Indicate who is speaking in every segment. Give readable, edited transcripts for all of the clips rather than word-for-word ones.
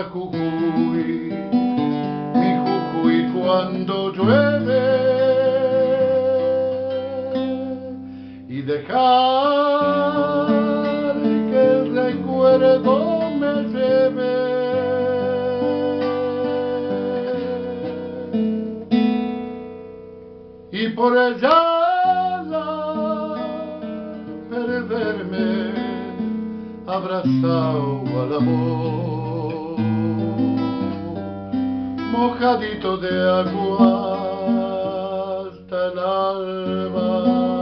Speaker 1: gusta Jujuy, mi Jujuy cuando llueve y dejar que el recuerdo me lleve. Y por allá perderme abrazado al amor, mojadito de agua hasta el alba.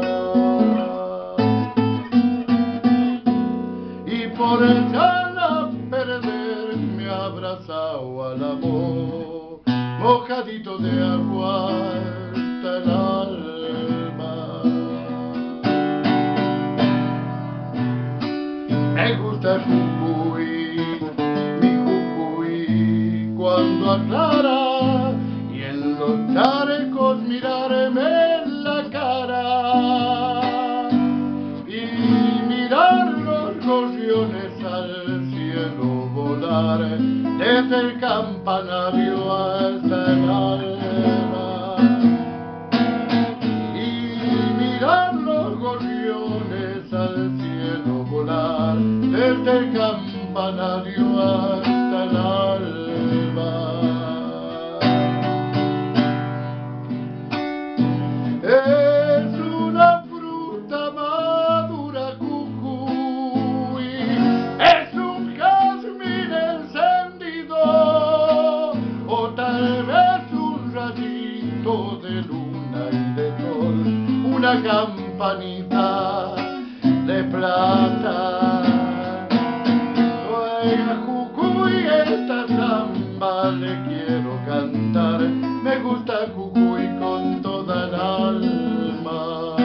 Speaker 1: Y por allá perderme abrazado al amor, mojadito de agua hasta el alma. Me gusta Jujuy, mi Jujuy cuando aclara y en los charcos mirarme en la cara y mirar los gorriones al cielo volar desde el campanario hasta el alma y mirar los gorriones al cielo volar desde el campanario hasta el alba. Es una fruta madura Jujuy, es un jazmín encendido, o tal vez un rayito de luna y de sol, una campanita de plata. Esta samba le quiero cantar, me gusta Jujuy con toda el alma.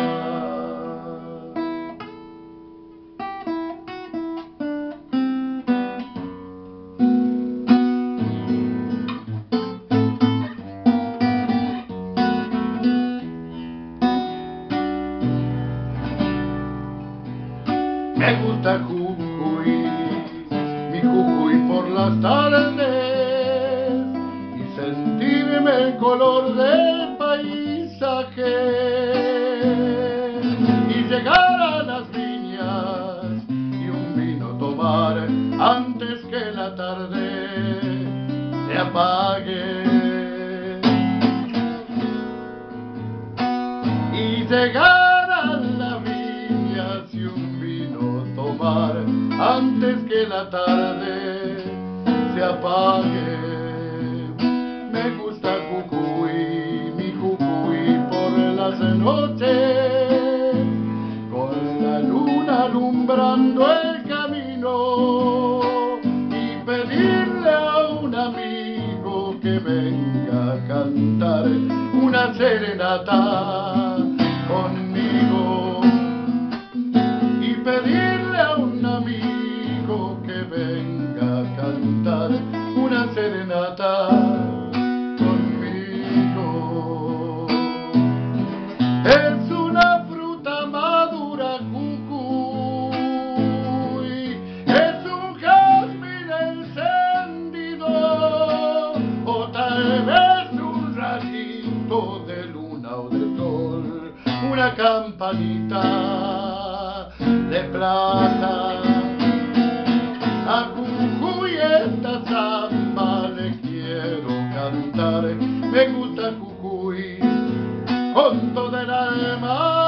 Speaker 1: Me gusta Jujuy, mi Jujuy por las tardes y sentirme el color del paisaje y llegar a las viñas y un vino tomar antes que la tarde se apague y llegar a las viñas y un vino tomar antes que la tarde se apague. Me gusta Jujuy, mi Jujuy por las noches, con la luna alumbrando el camino y pedirle a un amigo que venga a cantar una serenata conmigo y pedirle a un amigo que venga a cantar una serenata conmigo. Es una fruta madura Jujuy, es un jazmín encendido, o tal vez un rayito de luna o de sol, una campanita de plata. A Jujuy esta samba le quiero cantar, me gusta Jujuy con toda el alma.